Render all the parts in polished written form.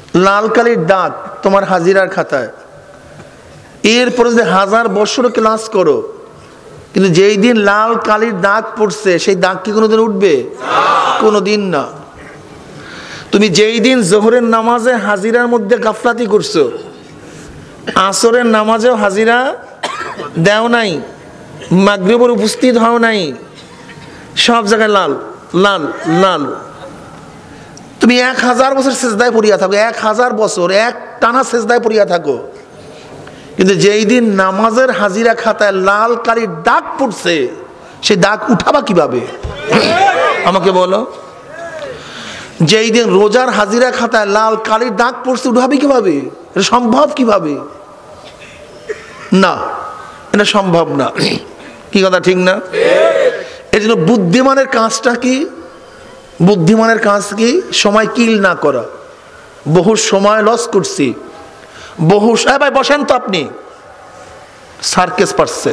লাল কালির দাগ তোমার হাজিরার খাতায়, এরপরে যদি 1000 বছর ক্লাস করো, কিন্তু যেই দিন লাল কালির দাগ পড়ছে সেই দাগ কি কোনোদিন উঠবে? কোনোদিন না। তুমি যেই দিন জোহরের নামাজে হাজিরার মধ্যে গাফলাতি করছো, আসরের নামাজেও হাজিরা দেও নাই, মাগরিবের উপস্থিত হও নাই, সব জায়গায় লাল লাল লাল। তুমি 1000 বছর সেজদায় পড়িয়া থাকো, 1000 বছর এক টানা সেজদায় পড়িয়া থাকো, কিন্তু যেই দিন নামাজের হাজিরা খাতায় লাল কালির দাগ পড়ছে সেই দাগ উঠাবা কিভাবে? আমাকে বলো। যেই দিন রোজার হাজিরা খাতায় লাল কালির দাগ পড়ছে উঠাবে কিভাবে? এটা সম্ভব কিভাবে? না, এটা সম্ভব না। কি কথা ঠিক না? এই জন্য বুদ্ধিমানের কাজটা কি? বুদ্ধিমানের কাজ কি? সময় কিল না করা। বহু সময় লস করছি, বহু ভাই বসেন তো, আপনি সার্কেস পারছে,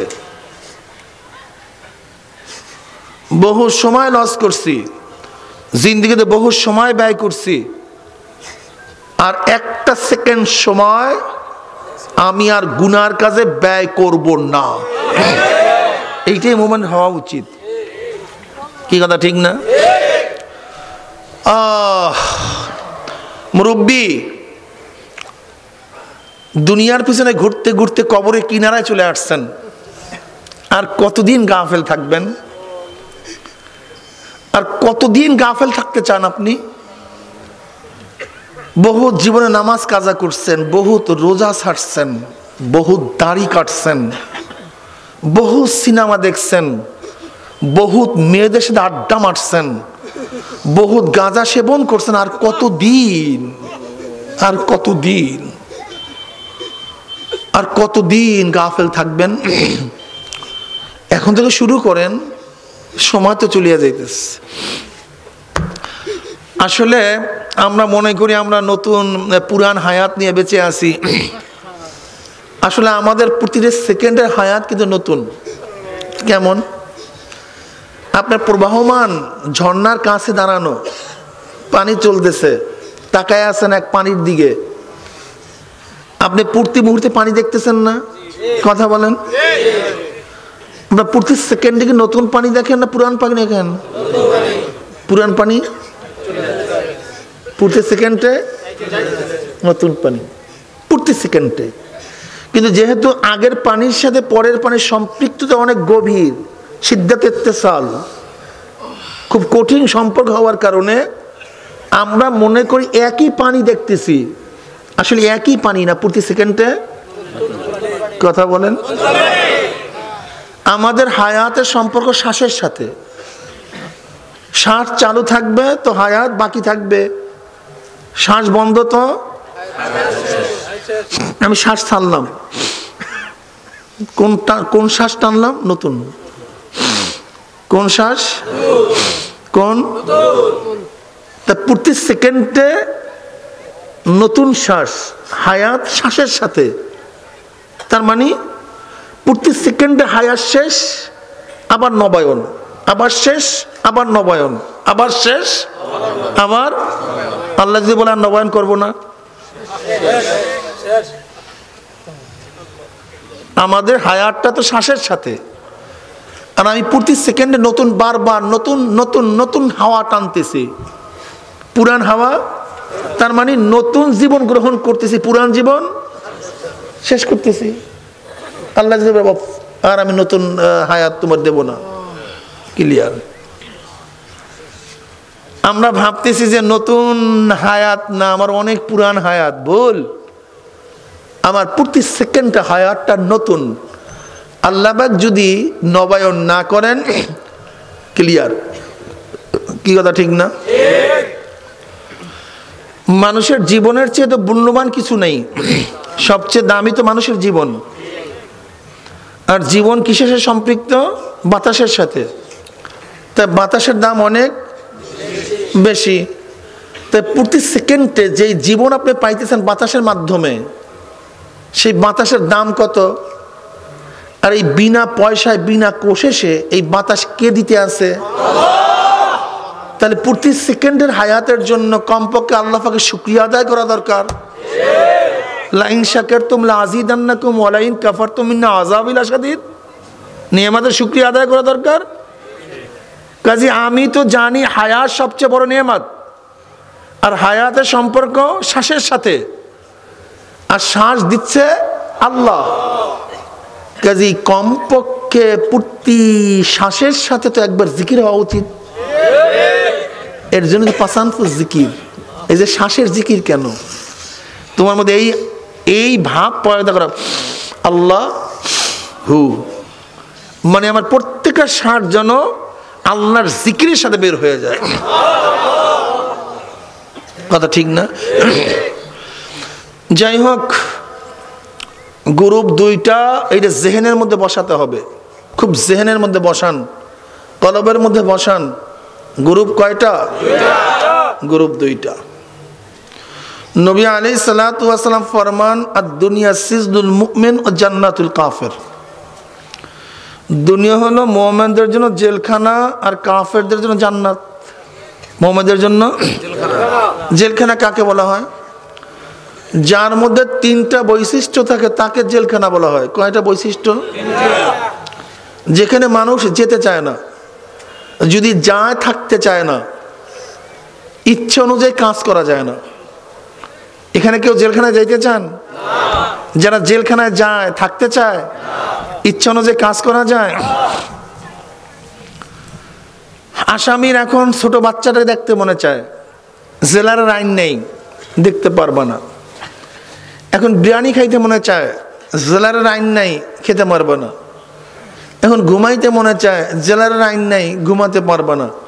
বহু সময় লস করছি, জিন্দিগিতে বহু সময় ব্যয় করছি, আর একটা সেকেন্ড সময় আমি আর গুনার কাজে ব্যয় করব না। এইটাই মোমেন্ট হওয়া উচিত। কি কথা ঠিক না? মুরব্বী দুনিয়ার পিছনে ঘুরতে ঘুরতে কবরের কিনারায় চলে আসছেন, আর কতদিন গাফেল থাকবেন? আর কতদিন গাফেল থাকতে চান আপনি? বহুত জীবনে নামাজ কাজা করছেন, বহুত রোজা ছাড়ছেন, বহুত দাড়ি কাটছেন, বহুত সিনেমা দেখছেন, বহুত মেয়েদের সাথে আড্ডা মারছেন, বহুত গাঁজা সেবন করছেন, আর কতদিন? আর কতদিন? আর কতদিন গাফেল থাকবেন? এখন থেকে শুরু করেন, সময় তো চলিয়া যাইতেছে। আসলে আমরা মনে করি আমরা নতুন পুরান হায়াত নিয়ে বেঁচে আছি। আসলে আমাদের প্রতিটা সেকেন্ডের হায়াত কিন্তু নতুন। কেমন? আপনার প্রবাহমান ঝর্ণার কাছে দাঁড়ানো, পানি চলতেছে, তাকায় আছেন এক পানির দিকে, আপনি প্রতি মুহূর্তে পানি দেখতেছেন না? কথা বলেন। আমরা প্রতি সেকেন্ডে কি নতুন পানি দেখেন না পুরান পানি দেখেন? পুরান পানি প্রতি সেকেন্ডে নতুন পানি, প্রতি সেকেন্ডে। কিন্তু যেহেতু আগের পানির সাথে পরের পানির সম্পৃক্ততা অনেক গভীর, সিদ্ধাত ইত্তেসাল, খুব কঠিন সম্পর্ক হওয়ার কারণে আমরা মনে করি একই পানি দেখতেছি, আসলে একই পানি না, প্রতি সেকেন্ডে। কথা বলেন। আমাদের হায়াতের সম্পর্ক শ্বাসের সাথে। শ্বাস চালু থাকবে তো হায়াত বাকি থাকবে, শ্বাস বন্ধ তো। আমি শ্বাস ছাড়লাম, কোন শ্বাস টানলাম? নতুন। কোন শ্বাস? কোন? তা প্রতি সেকেন্ডে নতুন শ্বাস, হায়াত শ্বাসের সাথে। তার মানে প্রতি সেকেন্ডে হায়াত শেষ, আবার নবায়ন, আবার শেষ, আবার নবায়ন, আবার শেষ, আবার। আল্লাহ যদি বলে আর নবায়ন করবো না, আমাদের হায়াতটা তো শ্বাসের সাথে, আর আমি প্রতি সেকেন্ডে নতুন, বারবার নতুন নতুন নতুন হাওয়া টানতেছি, পুরান হাওয়া। তার মানে নতুন জীবন গ্রহণ করতেছি, পুরান জীবন শেষ করতেছি। আল্লাহ যদি আর আমি নতুন হায়াত তোমার দেব না, ক্লিয়ার। আমরা ভাবতেছি যে নতুন হায়াত না, আমার অনেক পুরান হায়াত। ভুল। আমার প্রতি সেকেন্ডে হায়াতটা নতুন। আল্লাহ যদি নবায়ন না করেন, ক্লিয়ার। কি কথা ঠিক না? মানুষের জীবনের চেয়ে তো মূল্যবান কিছু নেই, সবচেয়ে দামি তো মানুষের জীবন। আর জীবন কিসের সাথে সম্পৃক্ত? বাতাসের সাথে। তাই বাতাসের দাম অনেক বেশি। তাই প্রতি সেকেন্ডে যেই জীবন আপনি পাইতেছেন বাতাসের মাধ্যমে, সেই বাতাসের দাম কত? আর এই বিনা পয়সায় বিনা কোশিশে এই বাতাস কে দিতে আছে? তাহলে প্রতি সেকেন্ডের হায়াতের জন্য কমপক্ষে আল্লাহ পাকে শুকরিয়া আদায় করা দরকার। লাইন শাকারতুম লাযিদান্নাকুম ওয়া লাইন কাফারতুম ইন্না আযাবি লাশাদীদ। নিয়ামতের শুকরিয়া আদায় করা দরকার। কাজী আমি তো জানি হায়াত সবচেয়ে বড় নিয়ামত, আর হায়াতের সম্পর্ক শ্বাসের সাথে, আর শ্বাস দিচ্ছে আল্লাহ। কাজী কমপক্ষে প্রতি শ্বাসের সাথে তো একবার জিকির হওয়া উচিত। এর জন্য তো পাসান্ত জিকির, এই যে শ্বাসের জিকির কেন? তোমার মধ্যে এই ভাব পয়দা করা, আল্লাহ হু, মানে আমার প্রত্যেকটা শ্বাস যেন আল্লাহর জিকিরের সাথে বের হয়ে যায়। কথা ঠিক না? যাই হোক, গ্রুপ দুইটা এইটা জেহেনের মধ্যে বসাতে হবে, খুব জেহেনের মধ্যে বসান, কলবের মধ্যে বসান। গ্রুপ কয়টা? গ্রুপ দুইটা। নবী আলাইহিস সালাতু ওয়াস সালাম ফরমান, আদ-দুনিয়া সিজনুল মুমিন ও জান্নাতুল কাফির। দুনিয়া হলো মুমিনদের জন্য জেলখানা, আর কাফেরদের জন্য জান্নাত। মুমিনদের জন্য জেলখানা কাকে বলা হয়? যার মধ্যে তিনটা বৈশিষ্ট্য থাকে তাকে জেলখানা বলা হয়। কয়টা বৈশিষ্ট্য? যেখানে মানুষ যেতে চায় না, যদি যায় থাকতে চায় না, ইচ্ছা অনুযায়ী কাজ করা যায় না। এখানে কেউ জেলখানায় যাইতে চান? যারা জেলখানায় যায় থাকতে চায়, ইচ্ছা অনুযায়ী কাজ করা যায়। আসামির এখন ছোট বাচ্চাটা দেখতে মনে চায়, জেলারের আইন নেই, দেখতে পারবা না। এখন বিরিয়ানি খাইতে মনে চায়, জেলারের আইন নাই, খেতে পারবে না। এখন ঘুমাইতে মনে চায়, জেলারের আইন নাই, ঘুমাতে পারবে না।